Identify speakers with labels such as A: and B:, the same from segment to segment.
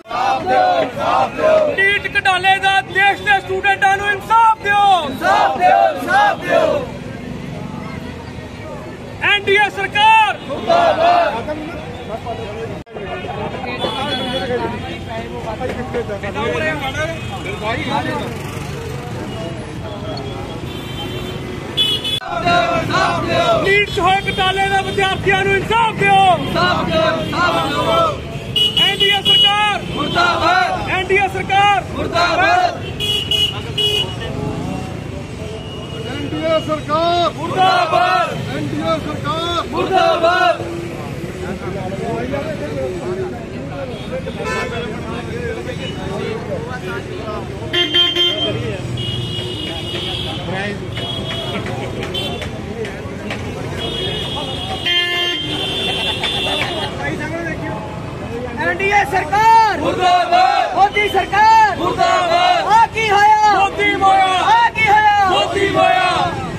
A: NEET घोटाले दा देश के स्टूडेंटां नूं इंसाफ दिओ, इंसाफ दिओ, इंसाफ दिओ। एनडीए सरकार मुर्दाबाद। नीट होए घोटाले दा विद्यार्थियों नूं इंसाफ दिओ, इंसाफ दिओ, इंसाफ दिओ। एनडीए सरकार मुर्दाबाद, एनडीए सरकार मुर्दाबाद,
B: एनडीए सरकार
A: मुर्दाबाद,
B: एनडीए सरकार
A: मुर्दाबाद।
C: एनडीए सरकार
A: मुर्दाबाद,
C: मोदी सरकार
A: मुर्दाबाद।
C: आ की होया,
A: मोदी मोया,
C: आ की होया,
A: मोदी मोया।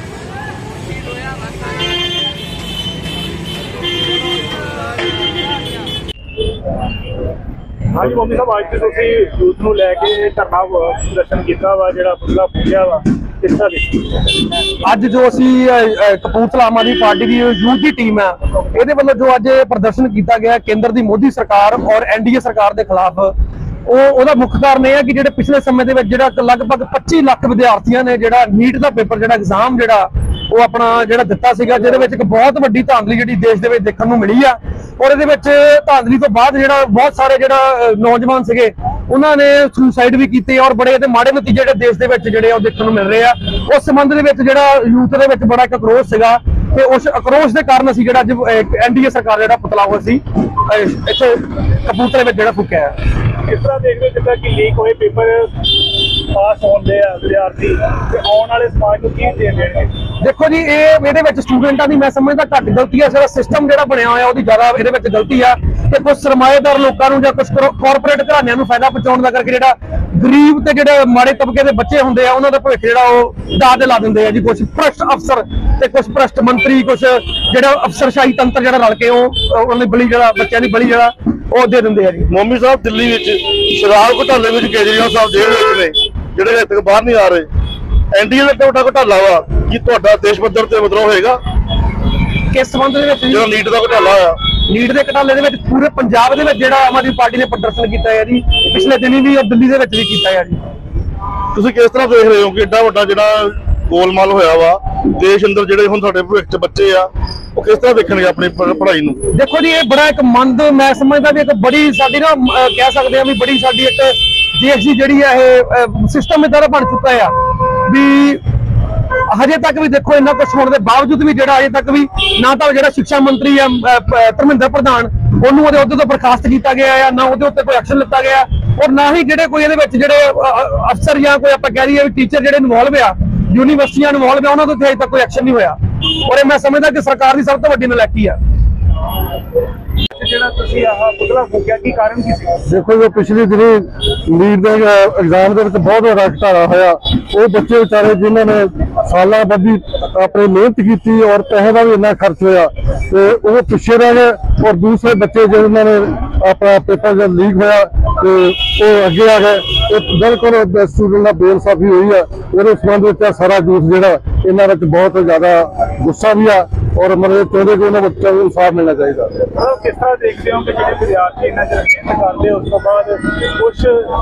D: हाँ जी मोदी साहब, अज तो यूथ नूं लैके धरना प्रदर्शन किया वा, जिहड़ा पुतला फूकिया वा, किस तरह देखिए?
E: ਅੱਜ ਜੋ ਅਸੀਂ ਕਪੂਰਥਲਾ ਆਮ ਆਦਮੀ ਪਾਰਟੀ ਦੀ ਯੂਥ ਦੀ ਟੀਮ ਹੈ, ਇਹਦੇ ਵੱਲੋਂ ਜੋ ਅੱਜ ਪ੍ਰਦਰਸ਼ਨ ਕੀਤਾ ਗਿਆ ਕੇਂਦਰ ਦੀ ਮੋਦੀ ਸਰਕਾਰ ਔਰ ਐਨਡੀਏ ਸਰਕਾਰ ਦੇ ਖਿਲਾਫ, ਉਹਦਾ ਮੁੱਖ ਕਾਰਨ ਇਹ ਹੈ ਕਿ ਜਿਹੜੇ ਪਿਛਲੇ ਸਮੇਂ ਦੇ ਵਿੱਚ ਜਿਹੜਾ ਲਗਭਗ 25 ਲੱਖ ਵਿਦਿਆਰਥੀਆਂ ਨੇ ਜਿਹੜਾ ਨੀਟ ਦਾ ਪੇਪਰ ਜਿਹੜਾ ਐਗਜ਼ਾਮ ਜਿਹੜਾ ਉਹ ਆਪਣਾ ਜਿਹੜਾ ਦਿੱਤਾ ਸੀਗਾ, ਜਿਹਦੇ ਵਿੱਚ ਇੱਕ ਬਹੁਤ ਵੱਡੀ ਧਾਂਦਲੀ ਜਿਹੜੀ ਦੇਸ਼ ਦੇ ਵਿੱਚ ਦੇਖਣ ਨੂੰ ਮਿਲੀ ਆ। ਔਰ ਇਹਦੇ ਵਿੱਚ ਧਾਂਦਲੀ ਤੋਂ ਬਾਅਦ ਜਿਹੜਾ ਬਹੁਤ ਸਾਰੇ ਜਿਹੜਾ ਨੌਜਵਾਨ ਸੀਗੇ ਉਹਨਾਂ ਨੇ ਸੁਸਾਈਡ ਵੀ ਕੀਤੇ ਔਰ ਬੜੇ ਇਹਦੇ ਮਾੜੇ ਨਤੀਜੇ ਜਿਹੜੇ ਦੇਸ਼ ਦੇ ਵਿੱਚ ਜਿਹੜੇ ਉਹ ਦੇਖਣ ਨੂੰ ਮਿਲ ਰਹੇ ਆ। ਉਸ ਸੰਬੰਧ ਦੇ ਵਿੱਚ ਜਿਹੜਾ ਯੂਥ ਦੇ ਵਿੱਚ ਬੜਾ ਇੱਕ ਆਕਰੋਸ਼ ਸੀਗਾ ਤੇ ਉਸ ਆਕਰੋਸ਼ ਦੇ ਕਾਰਨ ਅਸੀਂ ਜਿਹੜਾ ਅੱਜ ਐਨਡੀਏ ਸਰਕਾਰ ਜਿਹੜਾ ਪੁਤਲਾ ਹੋਇਆ ਸੀ ਇੱਥੇ ਕਪੂਰਥਲੇ ਵਿੱਚ ਜਿਹੜਾ ਫੂਕਿਆ ਹੈ।
D: किस तरह देख रहे हो जिद्दां कि लीक होए पेपर पास होंदे आ विद्यार्थी ते आउण वाले समाज नूं की दे देणगे?
E: देखो जी, ਇਹਦੇ ਵਿੱਚ ਸਟੂਡੈਂਟਾਂ ਦੀ ਮੈਂ ਸਮਝਦਾ ਘੱਟ ਗਲਤੀ ਹੈ, ਸਾਰਾ ਸਿਸਟਮ ਜਿਹੜਾ ਬਣਿਆ ਹੋਇਆ ਉਹਦੀ ਜ਼ਿਆਦਾ ਇਹਦੇ ਵਿੱਚ ਗਲਤੀ ਆ ਕਿ ਕੁਝ ਸਰਮਾਏਦਾਰ ਲੋਕਾਂ ਨੂੰ ਜਾਂ ਕੁਝ ਕਾਰਪੋਰੇਟ ਘਰਾਣਿਆਂ ਨੂੰ ਫਾਇਦਾ ਪਹੁੰਚਾਉਣ ਦਾ ਕਰਕੇ ਜਿਹੜਾ ਗਰੀਬ ਤੇ ਜਿਹੜੇ ਮਾੜੇ ਤਬਕੇ ਦੇ ਬੱਚੇ ਹੁੰਦੇ ਆ ਉਹਨਾਂ ਦਾ ਭਵਿੱਖ ਜਿਹੜਾ ਉਹ ਦਾਅ ਤੇ ਲਾ ਦਿੰਦੇ ਆ ਜੀ। ਕੁਝ ਭ੍ਰਸ਼ਟ ਅਫਸਰ ਤੇ ਕੁਝ ਭ੍ਰਸ਼ਟ ਮੰਤਰੀ, ਕੁਝ ਜਿਹੜਾ ਅਫਸਰਸ਼ਾਹੀ ਤੰਤਰ ਜਿਹੜਾ ਰਲ ਕੇ ਉਹਨਾਂ ਦੀ ਬਲੀ ਜਿਹੜਾ ਬੱਚਿਆਂ ਦੀ ਬਲੀ ਜਿਹੜਾ ਉਹ ਦੇ ਦਿੰਦੇ ਆ ਜੀ।
B: ਮੋਮੀ ਸਾਹਿਬ, ਦਿੱਲੀ ਵਿੱਚ ਸ਼ਰਾਬ ਘੁਟਾਲੇ ਵਿੱਚ ਕੇਜਰੀਵਾਲ ਸਾਹਿਬ ਜੇਲ੍ਹ ਵਿੱਚ ਨੇ, ਜਿਹੜੇ ਹਜੇ ਤੱਕ ਬਾਹਰ ਨਹੀਂ ਆ ਰਹੇ। ਐਨਡੀਏ ਦਾ ਵੱਡਾ ਘੁਟਾਲਾ ਵਾ, ਕੀ ਤੁਹਾਡਾ ਦੇਸ਼ ਪੱਧਰ ਤੇ ਵਿਦਰੋਹ ਹੋਏਗਾ
E: ਕਿਸ ਸੰਬੰਧ ਦੇ ਵਿੱਚ?
B: ਜਿਹੜਾ ਨੀਟ ਦਾ ਘੁਟਾਲਾ ਆ,
E: ਨੀਟ ਦੇ ਘੁਟਾਲੇ ਦੇ ਵਿੱਚ ਪੂਰੇ ਪੰਜਾਬ ਦੇ ਵਿੱਚ ਜਿਹੜਾ ਆਮ ਆਦਮੀ ਪਾਰਟੀ ਨੇ ਪ੍ਰਦਰਸ਼ਨ ਕੀਤਾ ਹੈ ਜੀ, ਪਿਛਲੇ ਦਿਨੀ ਵੀ ਔਰ ਦਿੱਲੀ ਦੇ ਵਿੱਚ ਵੀ ਕੀਤਾ ਹੈ ਜੀ।
B: ਤੁਸੀਂ ਕਿਸ ਤਰ੍ਹਾਂ ਦੇਖ ਰਹੇ ਹੋ ਕਿ ਏਡਾ ਵੱਡਾ ਜਿਹੜਾ ਗੋਲਮਾਲ ਹੋਇਆ ਵਾ ਦੇਸ਼ ਅੰਦਰ, ਜਿਹੜੇ ਹੁਣ ਤੁਹਾਡੇ ਭਵਿੱਖ 'ਚ ਬੱਚੇ ਆ ਉਹ ਕਿਸ ਤਰ੍ਹਾਂ ਦੇਖਣਗੇ ਆਪਣੀ ਪੜ੍ਹਾਈ ਨੂੰ?
E: ਦੇਖੋ ਜੀ, ਇਹ ਬੜਾ ਇੱਕ ਮੰਦ, ਮੈਂ ਸਮਝਦਾ ਵੀ ਇੱਕ ਬੜੀ ਸਾਡੀ ਨਾ ਕਹਿ ਸਕਦੇ ਆ ਵੀ ਬੜੀ ਸਾਡੀ ਇੱਕ ਦੇਸ਼ ਦੀ ਜਿਹੜੀ ਆ ਇਹ ਸਿਸਟਮ ਇਦਾਂ ਦਾ ਬਣ ਚੁੱਕਾ ਆ ਵੀ ਹਜੇ ਤੱਕ ਵੀ ਦੇਖੋ ਇੰਨਾ ਕੁਝ ਹੋਣ ਦੇ ਬਾਵਜੂਦ ਵੀ ਜਿਹੜਾ ਅਜੇ ਤੱਕ ਵੀ ਨਾ ਤਾਂ ਜਿਹੜਾ ਸਿੱਖਿਆ ਮੰਤਰੀ ਆ ਧਰਮਿੰਦਰ ਪ੍ਰਧਾਨ, ਉਹਨੂੰ ਉਹਦੇ ਅਹੁਦੇ ਤੋਂ ਬਰਖਾਸਤ ਕੀਤਾ ਗਿਆ ਆ, ਨਾ ਉਹਦੇ ਉੱਤੇ ਕੋਈ ਐਕਸ਼ਨ ਲਿੱਤਾ ਗਿਆ, ਔਰ ਨਾ ਹੀ ਜਿਹੜੇ ਕੋਈ ਇਹਦੇ ਵਿੱਚ ਜਿਹੜੇ ਅਫਸਰ ਜਾਂ ਕੋਈ ਆਪਾਂ ਕਹਿ ਲਈਏ ਵੀ ਟੀਚਰ ਜਿਹੜੇ ਇਨਵੋਲਵ ਆ, ਯੂਨੀਵਰਸਿਟੀਆਂ ਇਨਵੋਲਵ ਆ, ਉਹਨਾਂ ਤੋਂ ਅਜੇ ਤੱਕ ਕੋਈ ਐਕਸ਼ਨ ਨਹੀਂ ਹੋਇਆ। ਔਰ ਇਹ ਮੈਂ ਸਮਝਦਾ ਕਿ ਸਰਕਾਰ ਦੀ ਸਭ ਤੋਂ ਵੱਡੀ ਨਲਾਇਕੀ ਆ।
D: ਜਿਹੜਾ ਤੁਸੀਂ ਆਹ ਪੁਤਲਾ ਫੂਕਿਆ, ਕੀ ਕਾਰਨ ਕੀ ਸੀ?
B: ਦੇਖੋ ਜੋ ਪਿਛਲੇ ਦਿਨੀ ਨੀਟ ਦੇ ਐਗਜ਼ਾਮ ਦੇ ਵਿੱਚ ਬਹੁਤ ਵੱਡਾ ਘੁਟਾਲਾ ਹੋਇਆ, ਉਹ ਬੱਚੇ ਵਿਚਾਰੇ ਜਿਨ੍ਹਾਂ ਨੇ ਸਾਲਾਂ ਬੱਧੀ ਆਪਣੀ ਮਿਹਨਤ ਕੀਤੀ ਔਰ ਪੈਸੇ ਦਾ ਵੀ ਇੰਨਾ ਖਰਚ ਹੋਇਆ ਤੇ ਉਹ ਪਿੱਛੇ ਰਹਿ ਗਏ, ਔਰ ਦੂਸਰੇ ਬੱਚੇ ਜਿਨ੍ਹਾਂ ਨੇ ਆਪਣਾ ਪੇਪਰ ਜਦ ਲੀਕ ਹੋਇਆ ਤੇ ਉਹ ਅੱਗੇ ਆ ਗਏ। ਇਹ ਬਿਲਕੁਲ ਸਟੂਡੈਂਟ ਨਾਲ ਬੇਇਨਸਾਫੀ ਹੋਈ ਆ। ਉਹਦੇ ਸੰਬੰਧ ਵਿੱਚ ਸਾਰਾ ਯੂਥ ਜਿਹੜਾ ਇਹਨਾਂ ਵਿੱਚ ਬਹੁਤ ਜ਼ਿਆਦਾ ਗੁੱਸਾ ਵੀ ਆ ਔਰ ਮਤਲਬ ਚਾਹੁੰਦੇ ਕਿ ਉਹਨਾਂ ਬੱਚਿਆਂ ਨੂੰ ਇਨਸਾਫ ਮਿਲਣਾ ਚਾਹੀਦਾ।
D: ਕਿਸ ਤਰ੍ਹਾਂ ਦੇਖਦੇ ਹੋ ਕਿ ਜਿਹੜੇ ਵਿਦਿਆਰਥੀ ਇਹਨਾਂ ਚ ਮਿਹਨਤ ਕਰਦੇ ਉਸ ਤੋਂ ਬਾਅਦ ਕੁਝ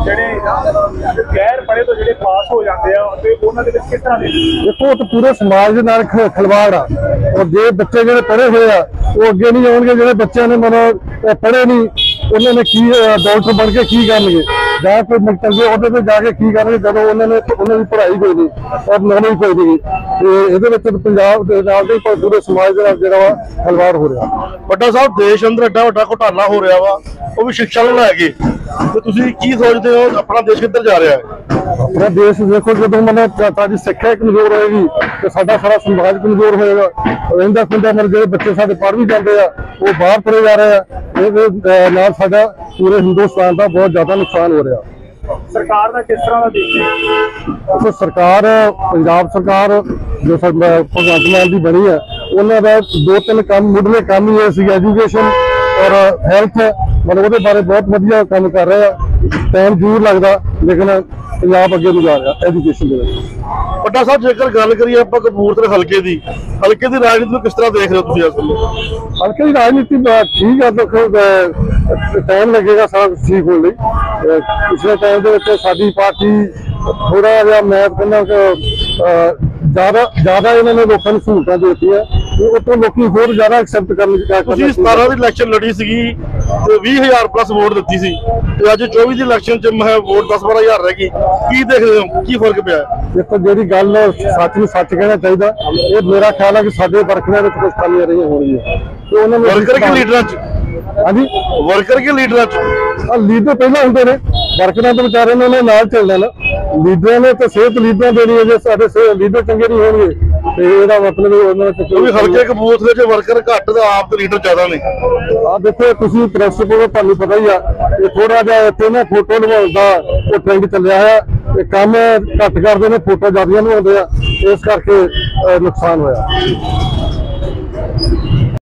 D: ਜਿਹੜੇ ਗੈਰ ਪੜ੍ਹੇ ਤੋਂ ਜਿਹੜੇ ਪਾਸ ਹੋ ਜਾਂਦੇ ਆ ਤੇ ਉਹਨਾਂ ਦੇ ਵਿੱਚ ਕਿਸ ਤਰ੍ਹਾਂ ਦੇ?
B: ਦੇਖੋ, ਉਹ ਪੂਰੇ ਸਮਾਜ ਦੇ ਨਾਲ ਖਿਲਵਾੜ ਆ, ਔਰ ਜੇ ਬੱਚੇ ਜਿਹੜੇ ਪੜ੍ਹੇ ਹੋਏ ਆ ਉਹ ਅੱਗੇ ਨਹੀਂ ਆਉਣਗੇ, ਜਿਹੜੇ ਬੱਚਿਆਂ ਨੇ ਮਤਲਬ ਪੜ੍ਹੇ ਨਹੀਂ ਉਹਨਾਂ ਨੇ ਕੀ ਡਾਕਟਰ ਬਣ ਕੇ ਕੀ ਕਰਨਗੇ ਜਾਂ ਕੋਈ ਚੰਗੇ ਅਹੁਦੇ ਤੇ ਜਾ ਕੇ ਕੀ ਕਰਨਗੇ ਜਦੋਂ ਉਹਨਾਂ ਦੀ ਪੜ੍ਹਾਈ ਕੋਈ ਨਹੀਂ ਔਰ ਨੌਲੇਜ ਕੋਈ ਨਹੀਂ। ਤੇ ਇਹਦੇ ਵਿੱਚ ਪੰਜਾਬ ਦੇ ਨਾਲ ਦੇ ਪੂਰੇ ਸਮਾਜ ਦੇ ਨਾਲ ਜਿਹੜਾ ਵਾ ਖਿਲਵਾੜ ਹੋ ਰਿਹਾ। ਵੱਡਾ ਸਾਹਿਬ, ਦੇਸ਼ ਅੰਦਰ ਐਡਾ ਵੱਡਾ ਘੁਟਾਲਾ ਹੋ ਰਿਹਾ ਵਾ, ਉਹ ਵੀ ਸਿੱਖਿਆ ਨੂੰ ਲੈ ਕੇ, ਤੇ ਤੁਸੀਂ ਕੀ ਸੋਚਦੇ ਹੋ ਆਪਣਾ ਦੇਸ਼ ਕਿੱਧਰ ਜਾ ਰਿਹਾ ਹੈ? ਆਪਣਾ ਦੇਸ਼ ਦੇਖੋ, ਜਦੋਂ ਮਤਲਬ ਸਾਡੀ ਸਿੱਖਿਆ ਕਮਜ਼ੋਰ ਹੋਏਗੀ ਤੇ ਸਾਡਾ ਸਾਰਾ ਸਮਾਜ ਕਮਜ਼ੋਰ ਹੋਏਗਾ। ਰਹਿੰਦਾ ਖੁੰਦਾ ਮਤਲਬ ਜਿਹੜੇ ਬੱਚੇ ਸਾਡੇ ਪੜ੍ਹ ਵੀ ਜਾਂਦੇ ਆ ਉਹ ਬਾਹਰ ਤੁਰੇ ਜਾ ਰਹੇ ਆ, ਇਹਦੇ ਨਾਲ ਸਾਡਾ ਪੂਰੇ ਹਿੰਦੁਸਤਾਨ ਦਾ ਬਹੁਤ ਜ਼ਿਆਦਾ ਨੁਕਸਾਨ ਹੋ ਰਿਹਾ।
D: ਸਰਕਾਰ ਦਾ ਕਿਸ ਤਰ੍ਹਾਂ ਦਾ ਦੇਖਦੇ?
B: ਸਰਕਾਰ, ਪੰਜਾਬ ਸਰਕਾਰ ਜੋ ਭਗਵੰਤ ਮਾਨ ਦੀ ਬਣੀ ਹੈ, ਉਹਨਾਂ ਦਾ 2-3 ਕੰਮ ਮੁੱਢਲੇ ਕੰਮ ਹੀ ਸੀ, ਐਜੂਕੇਸ਼ਨ ਔਰ ਹੈਲਥ ਮਤਲਬ ਉਹਦੇ ਬਾਰੇ ਬਹੁਤ ਵਧੀਆ ਕੰਮ ਕਰ ਰਹੇ ਆ। ਟਾਈਮ ਜ਼ਰੂਰ ਲੱਗਦਾ ਲੇਕਿਨ ਪੰਜਾਬ ਅੱਗੇ ਨੂੰ ਜਾ ਰਿਹਾ ਐਜੂਕੇਸ਼ਨ ਦੇ ਵਿੱਚ।
F: ਵੱਡਾ ਸਾਹਿਬ, ਜੇਕਰ ਗੱਲ ਕਰੀਏ ਆਪਾਂ ਕਪੂਰਥਲੇ ਹਲਕੇ ਦੀ ਰਾਜਨੀਤੀ ਨੂੰ ਕਿਸ ਤਰ੍ਹਾਂ ਦੇਖ ਰਹੇ ਹੋ ਤੁਸੀਂ? ਇਸ ਵੇਲੇ
B: ਹਲਕੇ ਦੀ ਰਾਜਨੀਤੀ ਠੀਕ ਆ, ਦੇਖੋ ਟਾਈਮ ਲੱਗੇਗਾ ਸਾਰਾ ਠੀਕ ਹੋਣ ਲਈ। ਪਿਛਲੇ ਟਾਈਮ ਦੇ ਵਿੱਚ ਸਾਡੀ ਪਾਰਟੀ ਥੋੜਾ ਜਿਹਾ ਮੈਂ ਕਹਿੰਦਾ ਜ਼ਿਆਦਾ ਇਹਨਾਂ ਨੇ ਲੋਕਾਂ ਨੂੰ ਸਹੂਲਤਾਂ ਦੇ ਦਿੱਤੀਆਂ, ਉਹ ਤੋਂ ਲੋਕੀ ਹੋਰ ਜ਼ਿਆਦਾ ਐਕਸੈਪਟ ਕਰਨ ਦੀ
F: ਤੁਸੀਂ 17 ਦੀ ਇਲੈਕਸ਼ਨ ਲੜੀ ਸੀਗੀ ਤੇ 20,000 ਪਲੱਸ ਵੋਟ ਦਿੱਤੀ ਸੀ, ਤੇ ਅੱਜ 24 ਦੀ ਇਲੈਕਸ਼ਨ 'ਚ ਮੈਂ ਵੋਟ 10-12,000 ਰਹਿ ਗਈ। ਕੀ ਦੇਖਦੇ ਹੋ, ਕੀ ਫਰਕ ਪਿਆ?
B: ਦੇਖੋ, ਜਿਹੜੀ ਗੱਲ ਸੱਚ ਨੂੰ ਸੱਚ ਕਹਿਣਾ ਚਾਹੀਦਾ। ਇਹ ਮੇਰਾ ਖਿਆਲ ਹੈ ਕਿ ਸਾਡੇ ਵਰਕਰਾਂ ਵਿੱਚ ਕੁਝ ਕਮੀਆਂ ਰਹੀਆਂ ਹੋਣਗੀਆਂ ਤੇ ਉਹਨਾਂ ਨੂੰ
F: ਵਰਕਰ ਕੇ ਲੀਡਰਾਂ 'ਚ
B: ਹਾਂਜੀ
F: ਵਰਕਰ ਕੇ ਲੀਡਰਾਂ 'ਚ
B: ਲੀਡਰ ਪਹਿਲਾਂ ਹੁੰਦੇ ਨੇ, ਵਰਕਰਾਂ ਤੋਂ ਵਿਚਾਰੇ ਨੇ ਉਹਨਾਂ ਨਾਲ ਚੱਲਣਾ ਨਾ। ਲੀਡਰਾਂ ਨੇ ਤਾਂ ਸਿਹਤ ਲੀਡਰਾਂ ਦੇਣੀ ਹੈ, ਜੇ ਸਾਡੇ ਲੀਡਰ ਚੰਗੇ ਨਹੀਂ ਹੋਣਗੇ ਤੇ ਇਹਦਾ ਮਤਲਬ ਉਹਨਾਂ
F: ਕਿਉਂਕਿ ਹਲਕੇ ਕਪੂਰਥਲੇ 'ਚ ਵਰਕਰ ਘੱਟ ਤੇ ਆਪ ਤੇ ਲੀਡਰ ਜ਼ਿਆਦਾ ਨੇ।
B: ਆ ਦੇਖੋ, ਤੁਸੀਂ ਪ੍ਰੈਸ ਕੋਲ ਤੁਹਾਨੂੰ ਪਤਾ ਹੀ ਆ, ਇਹ ਥੋੜਾ ਜਿਹਾ ਇੱਥੇ ਨਾ ਫੋਟੋ ਲਵਾਉਣ ਦਾ ਉਹ ਟ੍ਰੈਂਡ ਚੱਲਿਆ ਹੈ। ਇਹ ਕੰਮ ਘੱਟ ਕਰਦੇ ਨੇ, ਫੋਟੋ ਜ਼ਿਆਦਾ ਲਵਾਉਂਦੇ ਆ, ਇਸ ਕਰਕੇ ਨੁਕਸਾਨ ਹੋਇਆ।